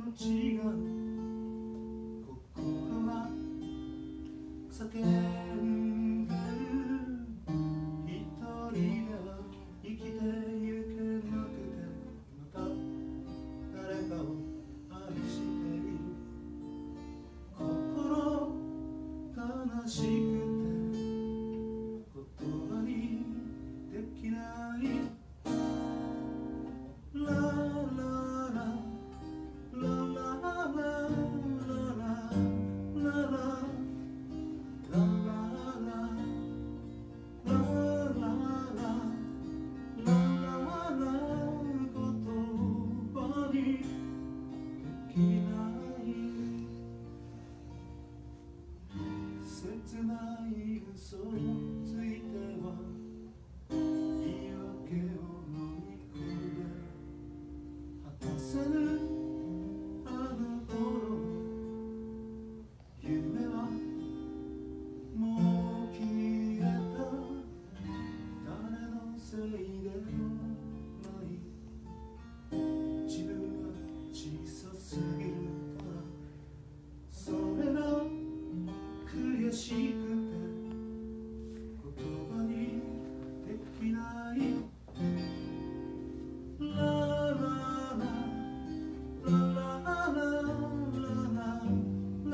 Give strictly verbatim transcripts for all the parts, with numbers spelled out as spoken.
違う心が叫んでる。一人では生きてゆけなくて、また誰かを愛している。心悲しくて言葉にできない。ララララララララ切ない嘘については言い訳を飲み込んで、果たせぬあの頃の夢はもう消えた。誰のせいでもない。自分が小さすぎるから、それが悔しくて言葉にできない。ラララララララララ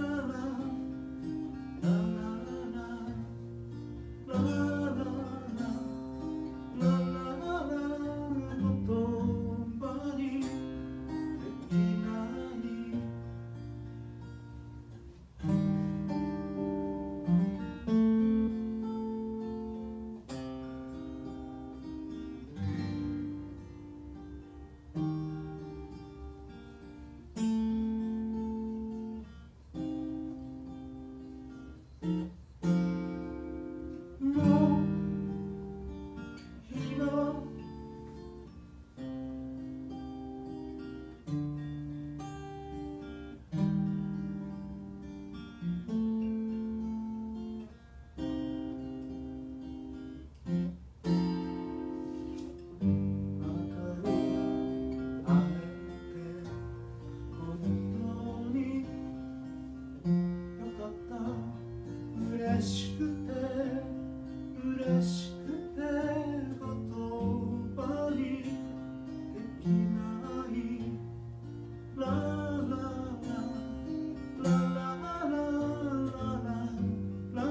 ラ言葉にできない。嬉しくて嬉しくて言葉にできない。ラララララララララ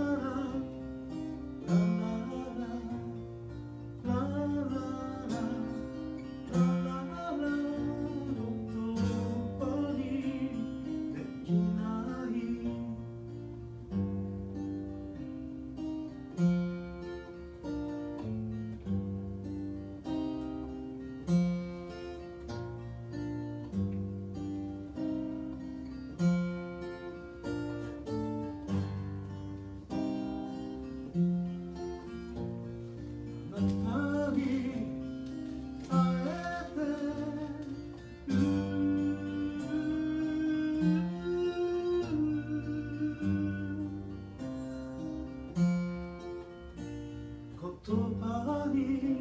言葉に